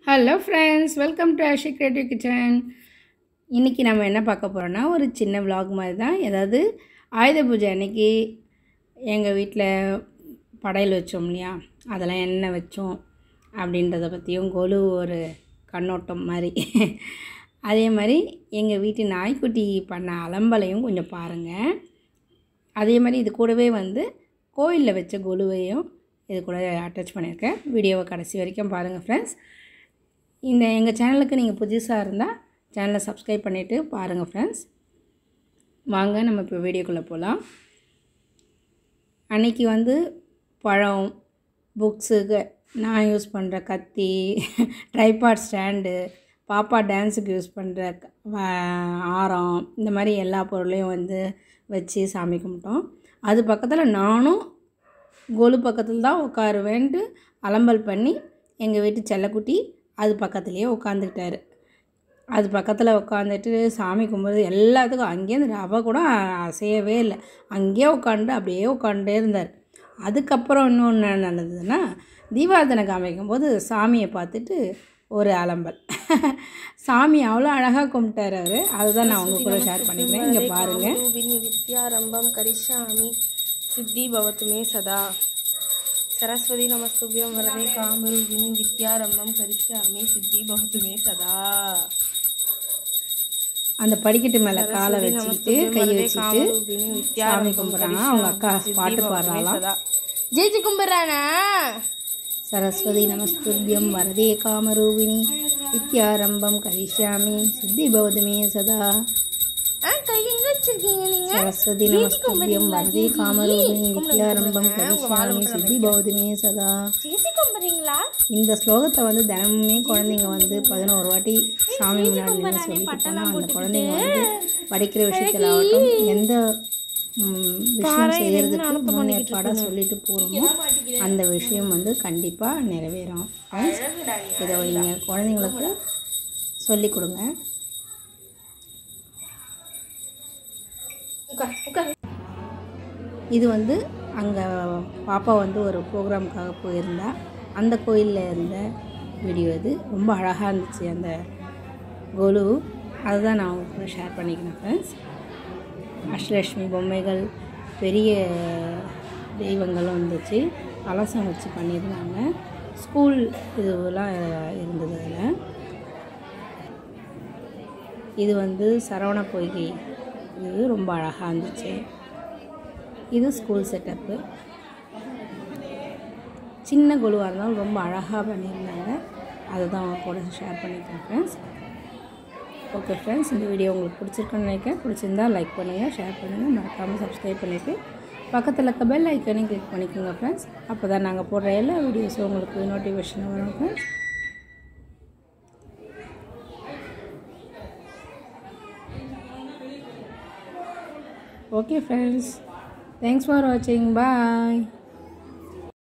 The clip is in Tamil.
Hello friends, welcome to Ashi creative kitchen. இன்றைக்கி நம்ம என்ன பார்க்க போகிறோன்னா ஒரு சின்ன vlog மாதிரி தான். ஏதாவது ஆயுத பூஜை அன்றைக்கி எங்கள் வீட்டில் படையல் வச்சோம் இல்லையா, அதெல்லாம் என்ன வச்சோம் அப்படின்றத பற்றியும் கொலு ஒரு கண்ணோட்டம் மாதிரி அதே மாதிரி எங்கள் வீட்டு நாய்க்குட்டி பண்ண அலம்பலையும் கொஞ்சம் பாருங்கள். அதே மாதிரி இது கூடவே கோயிலில் வச்ச கொலுவையும் இது கூட அட்டாச் பண்ணியிருக்கேன். வீடியோவை கடைசி வரைக்கும் பாருங்கள் ஃப்ரெண்ட்ஸ். எங்கள் சேனலுக்கு நீங்கள் புதுசாக இருந்தால் சேனலை சப்ஸ்கிரைப் பண்ணிவிட்டு பாருங்கள் ஃப்ரெண்ட்ஸ். வாங்க நம்ம இப்போ வீடியோக்குள்ளே போகலாம். அன்றைக்கி பழம், புக்ஸுக்கு நான் யூஸ் பண்ணுற கத்தி, ட்ரைபாட் ஸ்டாண்டு, பாப்பா டான்ஸுக்கு யூஸ் பண்ணுற ஆரம், இந்த மாதிரி எல்லா பொருளையும் வச்சு சாமி கும்பிட்டோம். அது பக்கத்தில் நானும் கொலு பக்கத்தில் தான் உட்காருவேன்ட்டு அலம்பல் பண்ணி எங்கள் வீட்டு செல்லக்குட்டி அது பக்கத்துலேயே உட்காந்துக்கிட்டாரு. அது பக்கத்தில் உட்காந்துட்டு சாமி கும்பிட்றது எல்லாத்துக்கும் அங்கேருந்து ரவை கூட அசையவே இல்லை, அங்கேயே அப்படியே உட்காந்துட்டே இருந்தார். அதுக்கப்புறம் இன்னொன்று என்ன நடந்ததுன்னா, தீபாரதனை காமிக்கும்போது சாமியை பார்த்துட்டு ஒரு அலம்பல். சாமி அவ்வளோ அழகாக கும்பிட்டார் அவர். அதுதான் நான் உங்கள் கூட ஷேர் பண்ணிக்கிறேன். இங்கே பாருங்கள். வித்யாரம்பம் கரிஷ்யாமி சித்தி பவத்துமே சதா. सरस्वती नमस्तुभ्यं वरदे कामरूपिणी विद्यारम्भं करिष्यामि सिद्धि भवतु मे सदा. அந்த படிக்கட்டு மேலே காலை வச்சுட்டு கையை வச்சுட்டு சாமி கும்பிட்றாங்க. அவங்க அக்கா பாட்டு பாடுறாளாம். ஜெயிச்சு கும்பிட்றானா. சரஸ்வதி நமஸ்துபியம் வரதே காமரூபிணி வித்யாரம்பம் கரிஷ்யாமி சித்தி பவதுமே சதா. சரஸ்வதி நமஸ்துபியம் வரதே காமரூபிணி வித்யாரம்பம் கரிஷ்யாமி சித்தி பவதுமே சதா. இந்த ஸ்லோகத்தை தினமுமே குழந்தைங்க 11 வாட்டி சாமி முன்னாடி சொல்லிட்டு போனால் அந்த குழந்தைங்க படிக்கிற விஷயத்தில் ஆகட்டும், எந்த விஷயம் செய்கிறதுக்கு முன்னேற்பாடாக சொல்லிட்டு போகிறோமோ அந்த விஷயம் கண்டிப்பாக நிறைவேறும். இதை நீங்கள் குழந்தைங்களுக்கு சொல்லிக் கொடுங்க. இது அங்கே பாப்பா ஒரு ப்ரோக்ராமுக்காக போயிருந்தா, அந்த கோயிலில் இருந்த வீடியோ. இது ரொம்ப அழகாக இருந்துச்சு அந்த கொலு. அதுதான் நான் உங்களுக்கு ஷேர் பண்ணிக்கிறேன் ஃப்ரெண்ட்ஸ். அஷ்டலட்சுமி பொம்மைகள், பெரிய தெய்வங்களும் இருந்துச்சு, கலசம் வச்சு பண்ணியிருந்தாங்க. ஸ்கூல் இதுவெல்லாம் இருந்தது அதில். இது சரவண பொய்கை. இது ரொம்ப அழகாக இருந்துச்சு. இது ஸ்கூல் செட்டப்பு. சின்ன கொலுவாக இருந்தாலும் ரொம்ப அழகாக பண்ணியிருந்தாங்க. அதை தான் அவங்க கூட ஷேர் பண்ணியிருக்கேன் ஃப்ரெண்ட்ஸ். ஓகே ஃப்ரெண்ட்ஸ், இந்த வீடியோ உங்களுக்கு பிடிச்சிருக்குன்னு நினைக்கிறேன். பிடிச்சிருந்தா லைக் பண்ணுங்கள், ஷேர் பண்ணுங்கள், மறக்காமல் சப்ஸ்கிரைப் பண்ணிவிட்டு பக்கத்தில் இருக்க பெல் ஐக்கனையும் கிளிக் பண்ணிக்கோங்க ஃப்ரெண்ட்ஸ். அப்போ தான் நாங்கள் போடுற எல்லா வீடியோஸும் உங்களுக்கு நோட்டிஃபிகேஷன் வரும் friends. Okay friends, thanks for watching. Bye.